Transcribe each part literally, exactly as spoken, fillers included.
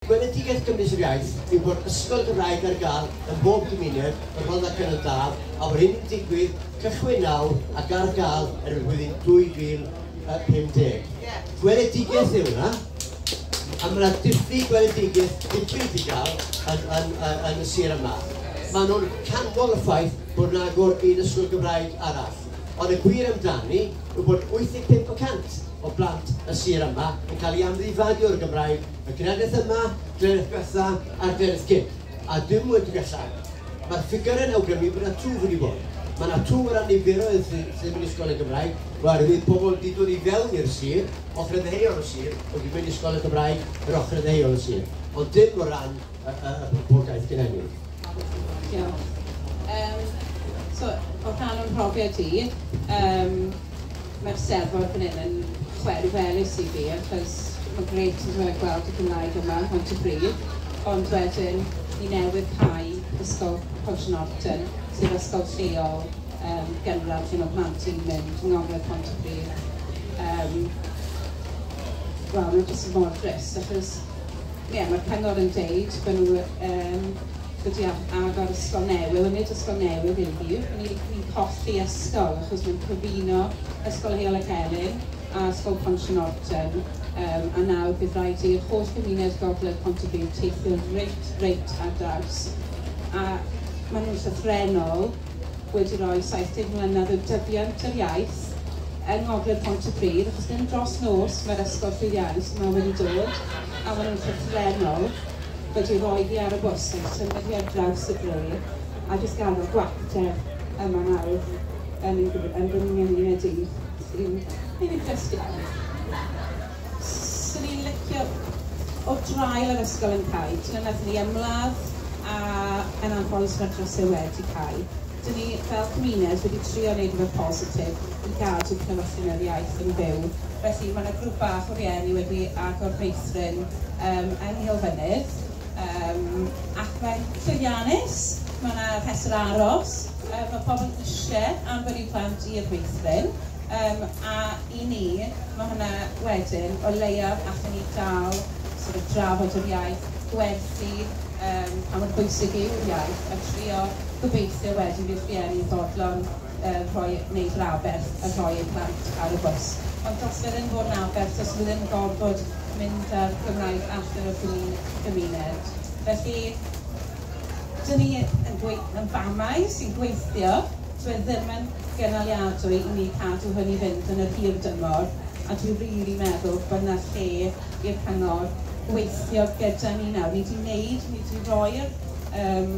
gweledigaeth Cymru'r Iaith yw bod ysgol Gymraeg ar gael yn bob gymuned yn Rhondda Canol a bod hyn yn digwydd cychwyn nawr ac ar gael yn y flwyddyn dwy fil pumdeg. Gweledigaeth yw hwnna, a mae yna diffyg gweledigaeth digwydd i gael yn, yn, yn, yn y sir yma. Mae nhw'n canmol y ffaith bod yna agor un ysgol Gymraeg arall. Ond y gwir amdani yw bod wyth deg pump y cant o blant y sir yma yn cael ei amddifadu o'r Gymraeg, y cenedlaeth yma, cenedlaeth diwetha a'r cenedlaeth cynt. A dim wedi gallan. Mae'r ffigur yn awgrymu bod yna twf wedi bod. Mae yna twf o ran niferoedd sy'n mynd i ysgol y Gymraeg, oherwydd pobl wedi dod i fewn i'r sir, ochr y ddeheuol y sir, wedi mynd i ysgol y Gymraeg yr ochr y ddeheuol y sir. Ond dim o ran y poblogaeth genennydd. Diolch. Um, so, o rhan o'n profiad i, um, mae'r serfod fan hyn yn chwerfelus i fi, achos mae'n greit yn dweud gweld y Gymraeg yma, hwnt y bryd, ond wedyn ni newydd cael ysgol Pont Norton, sydd ysgol lleol um, gynradd lle mae plant i'n mynd yng Ngogledd Pontypridd. Um, Wel, mae'n jyst yn mor drist, achos ie, mae'r cyngor yn deud bod nhw um, wedi agor ysgol newydd, ond nid ysgol newydd yw hi, ni'n colli ysgol, achos mae'n cyfuno ysgol Heol y Celyn a ysgol Pont Norton, um, a nawr bydd rhaid i'r holl gymuned Gogledd Pontypridd teithio reit, reit ar draws. A maen nhw'n llythrenol wedi rhoi saith deg mlynedd o dyfiant yr iaith yng Ngogledd Pontypridd, achos ddim dros nos mae'r ysgol llwyddiannus yma wedi dod, a maen nhw'n llythrenol wedi rhoi hi ar y bws yn symud ar draws y bre, a jyst gadael gwacteb yma nawr yn gymuned i sy'n ein chrystion. Swn i'n licio o drael yr ysgol yn cael, dyna nath ni ymladd a yn anfonus mae'r drysau wedi cael. Dyn ni fel cymuned wedi trio wneud rhywbeth positif i gadw cynhyrchu'n yr iaith yn byw. Felly mae yna grŵp bach o rieni wedi agor meithrin um, yng Nghylfynydd, um, ac mae'n llwyddiannus, mae yna rhestr aros, um, mae pobl eisiau anfon i plant i'r meithrin, um, a i ni, mae hynna wedyn o leiaf allan ni dal sort of, drafod yr iaith, gwerthu, um, a mae'n bwysig yw'r iaith, a trio gobeithio wedyn bydd rhieni ddodlon uh, rhoi, wneud raberth a rhoi eu plant ar y bws. Ond os fydd yn bod yn aberth, os fydd yn gorfod mynd ar Gymraeg allan o'r gymuned. Felly, dyn ni yn, yn famau sy'n gweithio, dwi ddim yn gynaliadwy i ni cadw hynny fynd yn yr hir dymor, a dwi'n rili really meddwl bod yna lle i'r cyngor gweithio gyda ni nawr. Ni wedi wneud, ni wedi roi'r, um,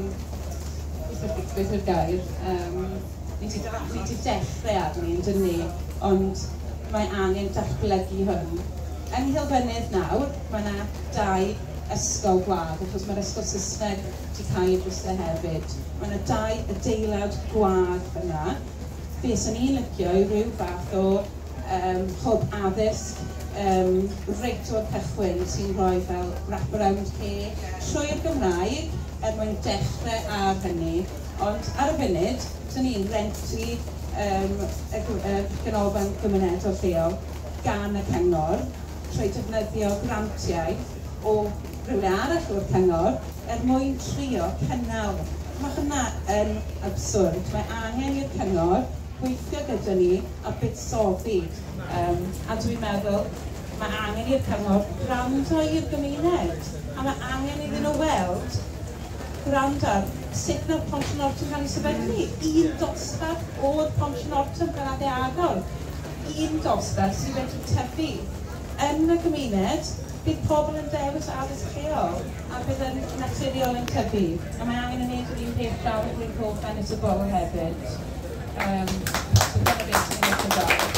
beth yw'r gair, um, ni wedi dechrau arni yn dyn ni, ond mae angen datblygu hwn. Yng Nghylfynydd nawr, mae yna dau ysgol gwadd, achos mae'r ysgol Saesneg wedi cael ei drwsau hefyd. Mae yna dau adeilad gwadd yna. Be sy'n ni'n licio yw rhyw fath o um, hwb addysg um, reit o'r cychwyn sy'n rhoi fel wraparound care trwy'r Gymraeg er mwyn dechrau ar hynny. Ond ar y funud, dyn ni'n rentu um, y, y ganolfan gymunedol lleol gan y cyngor, trwy defnyddio grantiau o rhywle arall o'r cyngor er mwyn trio cynnal. Mae hynna yn absurd. Mae angen i'r cyngor gweithio gyda ni a buddsoddi. Um, a dwi'n meddwl mae angen i'r cyngor gwrando i'r gymuned. A mae angen iddyn nhw weld gwrando ar sut na'r Pont Norton cael ei sefydlu. Un dosbarth o'r Pont Norton gan adau agor. Un dosbarth sydd wedi tyfu yn y gymuned, bydd pobl yn dewis addysg lleol a bydd yn naturiol yn tyfu. A mae angen yn neud yr un peth draw yn Green Cove yn y bobl hefyd. Um, so dyna beth sy'n ei gyda'r.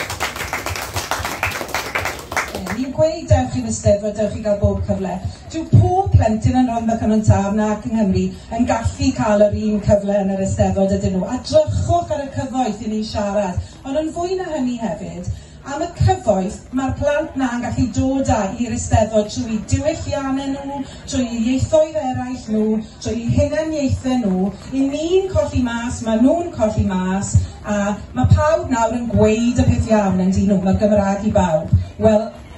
Ni'n gweud dewch i'r Eisteddfod, dewch i gael bob cyfle. Dyw pob plentyn yn Rhondda Cynon Taf ac yng Nghymru yn gallu cael yr un cyfle yn yr Eisteddfod ydyn nhw. A drychwch ar y cyfoeth i ni siarad. Ond yn fwy na hynny hefyd, am y cyfoeth, mae'r plant na'n gallu dod â i'r Eisteddfod trwy diwylliannau nhw, trwy ieithoedd eraill nhw, trwy hunaniaethau nhw. I ni'n colli mas, mae nhw'n colli mas, a mae pawb nawr yn gweud y peth iawn yn dyn nhw, mae'r Gymraeg i bawb. Wel,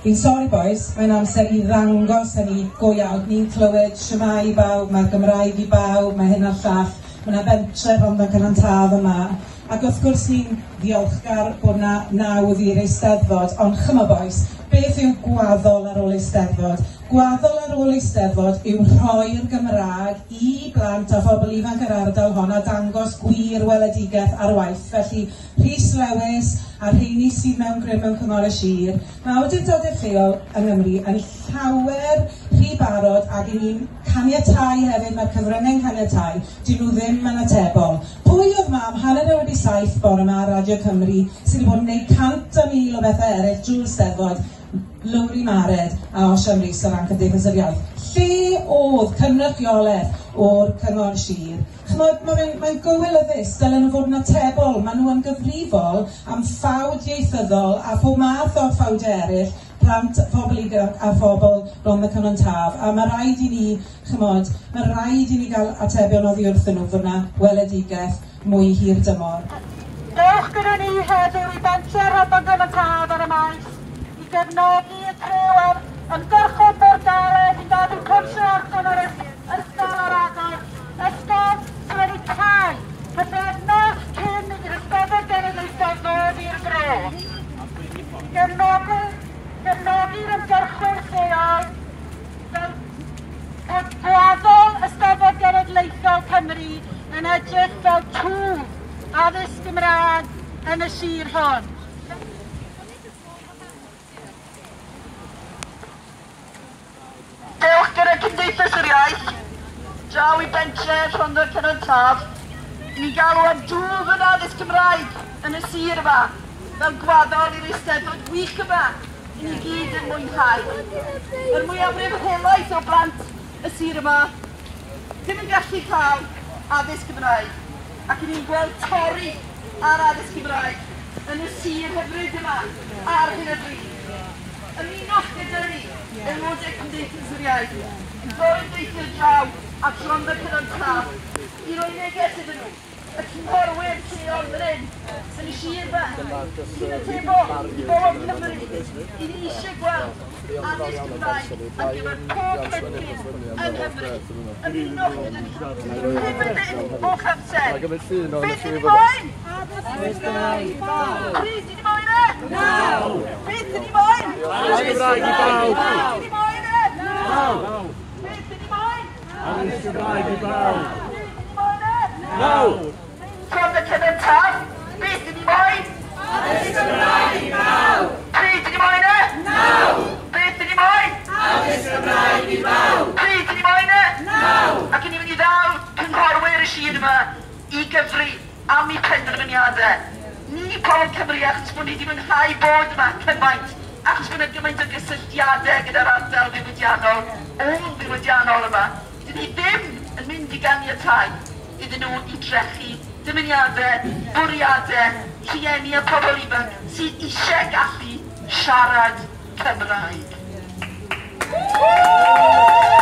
Fi'n sori boys, mae'n amser i ddangos hynny go iawn. Ni'n clywed shwmai i bawb, mae'r Gymraeg i bawb, mae hyn a'r llall. Mae yna bentre Rhondda Cynon yma. Ac wrth gwrs ni'n ddiolchgar bod na nawdd i'r Eisteddfod, ond chyma boys, beth yw gwaddol ar ôl Eisteddfod? Gwaddol ar ôl Eisteddfod yw rhoi'r Gymraeg i blant a phobl ifanc yr ardal hon a dangos gwir weledigaeth ar waith. Felly, Rhys Lewis a rheini sydd mewn grym mewn cyngor y sir, mae awdurdodau lleol yng Nghymru yn llawer rhy barod ac i ni'n caniatáu hefyd, mae'r cyfryngau'n caniatáu, dyn nhw ddim yn atebol. Pwy oedd mam hanner wedi saith bore yma ar Radio Cymru sydd wedi bod yn gwneud cant o mil o bethau eraill drwy'r Steddfod, Lowri Mared a Osian Rhys o ran Cymdeithas yr Iaith. Lle oedd cynrychiolaeth o'r cyngor sir? Chymod, mae'n mae gywilyddus, dylen nhw fod yn atebol, maen nhw yn gyfrifol am ffawd ieithyddol a pob math o ffawdau eraill, plant, phobl ifanc a phobl Rhondda Cynon Taf. A mae rhaid i ni, chymod, mae rhaid i ni gael atebion oddi wrthyn nhw fod yna weledigaeth mwy hir dymor. Dewch gyda ni heddiw i bentre Rhondda Cynon Taf ar y maes, i gefnogi y trewr yn gyrchod bordaledd i gadw cwrsio allan o'r ysgol ar agor. Ysgol sydd wedi cau bythefnos cyn i'r Eisteddfod Genedlaethol ddod i'r dro. Gefnogi, gefnogi'r ymgyrchwyr lleol fel gwaddol Eisteddfod Genedlaethol Cymru yn edrych fel twf addysg Gymraeg yn y sir hon. Dewch gyda Cymdeithas yr Iaith, draw i bentre Rhondda Cynon Taf, i ni galw am dwf yn addysg Gymraeg yn y sir yma, fel gwaddol i'r Eisteddfod gwych yma, i ni gyd yn mwynhau. Yr mwyafrif helaeth o blant y sir yma ddim yn gallu cael addysg Gymraeg, ac i ni'n gweld torri ar addysg Gymraeg yn y sir hyfryd yma ar hyn o bryd. Ymunwch gyda ni, aelodau Cymdeithas yr Iaith, yn fawr deithio draw at Rhondda Cynon Taf, i roi neges iddyn nhw, y cymorwyr lleol fan hyn, yn y sir fa, sy'n atebol i Bawb Cymru, i ni eisiau gweld addysg Gymraeg ar gyfer pob plentyn yng Nghymru. Ymunwch gyda ni. Hefyd yn o'ch amser. Beth ydyn ni moyn? Addysg Gymraeg i bawb. Pryd ydyn ni moyn e? Naw. Beth ydyn ni moyn? Addysg Gymraeg i bawb. Beth ydyn ni moyn e? Naw. Beth ydyn ni moyn? Addysg Gymraeg i bawb. Beth ydyn ni moyn e? Naw. Rhondda Cynon Taf, beth ydyn ni moyn? Addysg Gymraeg i bawb. Pryd ydyn ni moyn e? Naw. Beth ydyn ni moyn? Addysg Gymraeg i bawb. Pryd ydyn ni moyn e? Naw. Ac yn i mynd i ddal cynghorwyr y sir yma i gyfri am eu penderfyniadau. Ni Pobl Cymru, achos bod ni wedi mwynhau bod yma cymaint, achos bod yna gymaint o gysylltiadau gyda'r ardal ddiwydiannol, o'n ddiwydiannol yma, dyn ni ddim yn mynd i ganiatáu iddyn nhw i drechu dymuniadau, bwriadau, rhieni a pobl ifanc sydd eisiau gallu siarad Cymraeg.